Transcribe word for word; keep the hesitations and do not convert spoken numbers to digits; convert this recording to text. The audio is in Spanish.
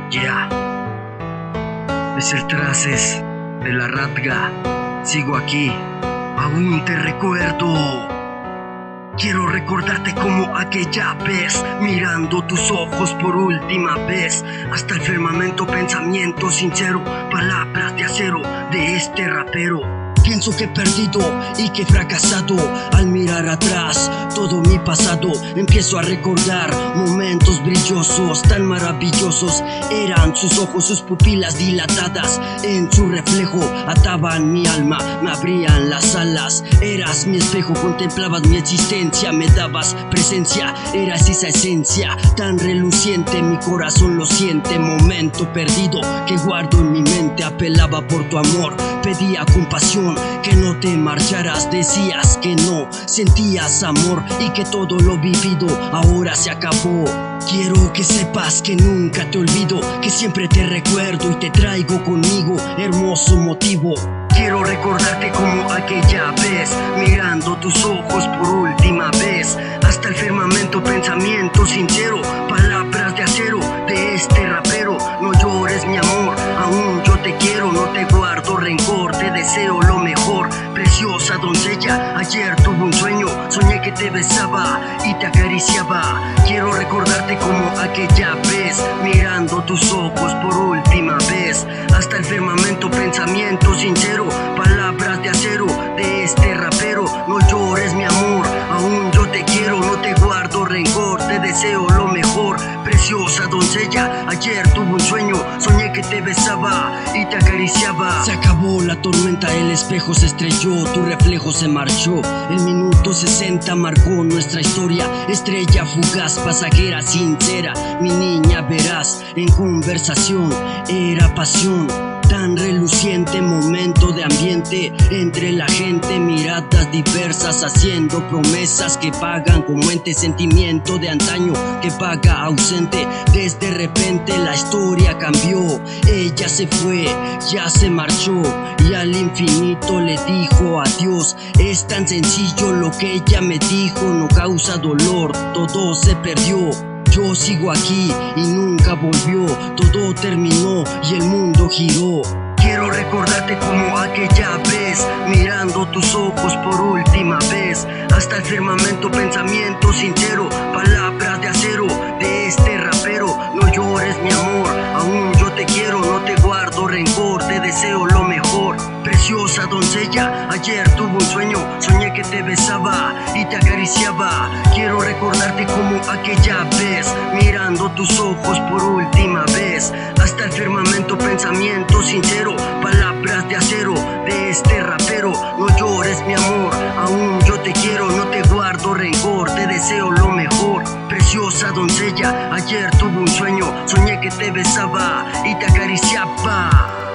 Yeah. Es el Traces de la Ratga. Sigo aquí, aún te recuerdo. Quiero recordarte como aquella vez, mirando tus ojos por última vez. Hasta el firmamento, pensamiento sincero, palabras de acero de este rapero. Pienso que he perdido y que he fracasado. Al mirar atrás todo mi pasado, empiezo a recordar momentos brillosos, tan maravillosos. Eran sus ojos, sus pupilas dilatadas. En su reflejo ataban mi alma, me abrían las alas. Eras mi espejo, contemplabas mi existencia, me dabas presencia. Eras esa esencia tan reluciente, mi corazón lo siente. Momento perdido que guardo en mi mente, apelaba por tu amor, pedía compasión, que no te marcharas, decías que no sentías amor y que todo lo vivido ahora se acabó. Quiero que sepas que nunca te olvido, que siempre te recuerdo y te traigo conmigo, hermoso motivo. Quiero recordarte como aquella vez, mirando tus ojos por última vez. Hasta el firmamento, pensamiento sincero, palabras de acero de este rapero. No llores mi amor, aún yo te quiero, no te guardo rencor, te deseo lo mejor. Preciosa doncella, ayer tuve un sueño, soñé que te besaba y te acariciaba. Quiero recordarte como aquella vez, mirando tus ojos por última vez. Hasta el firmamento, pensamiento sincero, palabras de acero de este rapero. No llores mi amor, aún yo te quiero, no te guardo rencor, te deseo lo mejor. Preciosa doncella, ayer tuve un sueño, soñé que te besaba y te acariciaba. Se acabó la tormenta, el espejo se estrelló, tu reflejo se marchó. El minuto sesenta marcó nuestra historia, estrella fugaz, pasajera sincera. Mi niña verás, en conversación era pasión tan reluciente, momento de ambiente entre la gente, miradas diversas haciendo promesas que pagan como ente, sentimiento de antaño que paga ausente. Desde repente la historia cambió, ella se fue, ya se marchó y al infinito le dijo adiós. Es tan sencillo lo que ella me dijo, no causa dolor, todo se perdió. Yo sigo aquí y nunca volvió, todo terminó y el mundo giró. Quiero recordarte como aquella vez, mirando tus ojos por última vez. Hasta el firmamento, pensamiento sincero, palabras de acero de este rapero. No llores mi amor, aún yo te quiero, no te guardo rencor, te deseo lo mejor. Preciosa doncella, ayer tuve un sueño, soñé que te besaba y te acariciaba. Quiero recordarte como aquella vez, mirando tus ojos por última vez. Hasta el firmamento, pensamiento sincero, palabras de acero de este rapero. No llores mi amor, aún yo te quiero, no te guardo rencor, te deseo lo mejor. Preciosa doncella, ayer tuve un sueño, soñé que te besaba y te acariciaba.